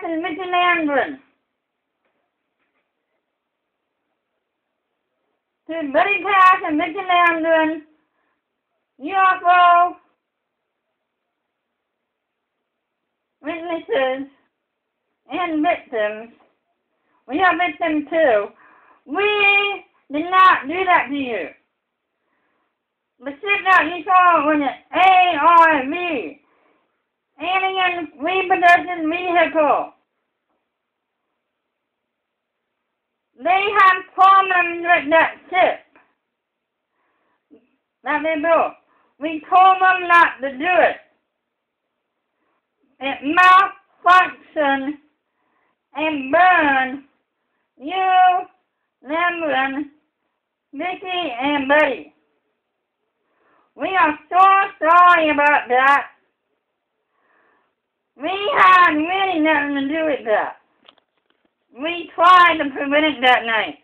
and Mickey Landgren. To Buddy Cash and Mickey Landgren, UFO witnesses and victims. We are victims too. We did not do that to you. The ship that you saw was an ARV, Alien Reproduction Vehicle. They have problems with that ship that they built. We told them not to do it. It malfunctioned and burned you, Landgren, Vicky, and Buddy. We are so sorry about that. We had really nothing to do with that. We tried to prevent it that night.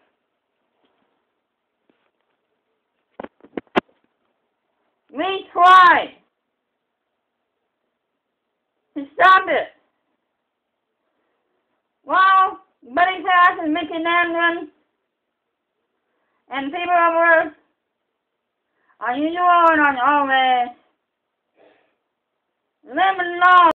We tried to stop it. Well, Buddy Cash and Mickey Landgren and people over are usual and always live alone.